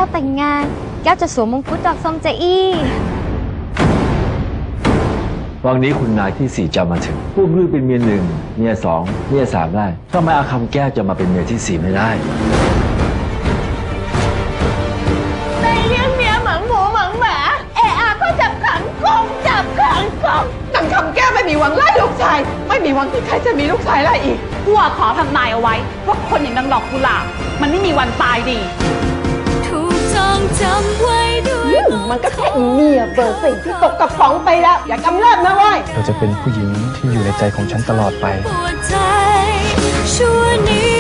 วแต่งงานแก้วจะสวมมงกุฎดอกส้มจะอี้วันนี้คุณนายที่4จะมาถึงพวกลูกเป็นเมีย1เมีย2เมีย3ได้ทำไมอาคำแก้วจะมาเป็นเมียที่4ไม่ได้ในเลี้ยงเมียเหมือนหมูเหมือนหมาก็จับขังกงจับขังกงนางคำแก้วไม่มีหวังไล่ลูกชายไม่มีหวังที่ใครจะมีลูกชายไล่อีกพวกขอทำนายเอาไว้ว่าคนอย่างนางดอกกุหลาบมันไม่มีวันตายดีถูกจองจำไว้ด้วยมันก็แค่เมียเบอร์4ที่ตกกระป๋องไปแล้วอย่ากำเริบนะเว้ยเธอจะเป็นผู้หญิงที่อยู่ในใจของฉันตลอดไปปวดใจชั่วนิ